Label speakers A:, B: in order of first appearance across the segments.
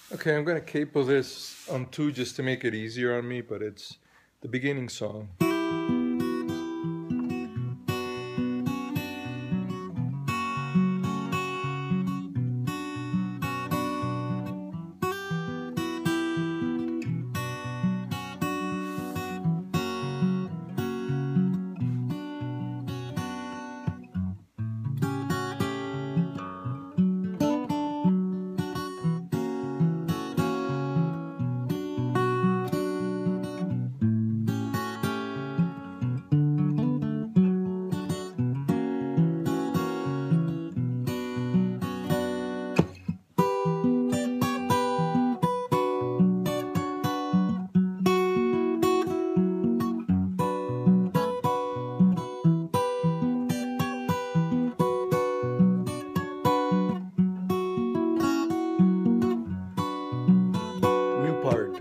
A: Okay, I'm gonna capo this on 2 just to make it easier on me, but it's the beginning song. New part.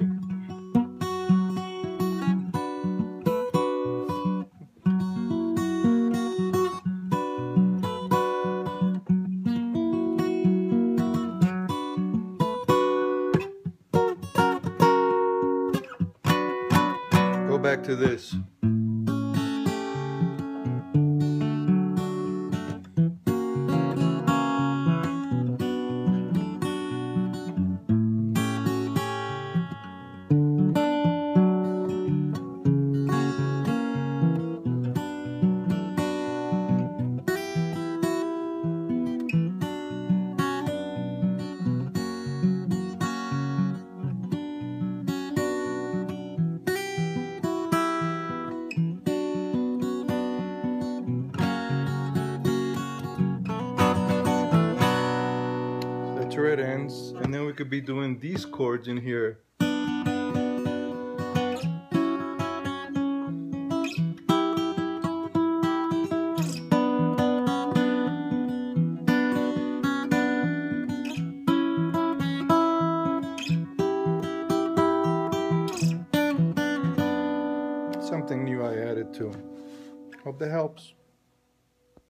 A: Go back to this. That's where it ends, and then we could be doing these chords in here. Something new I added too. Hope that helps.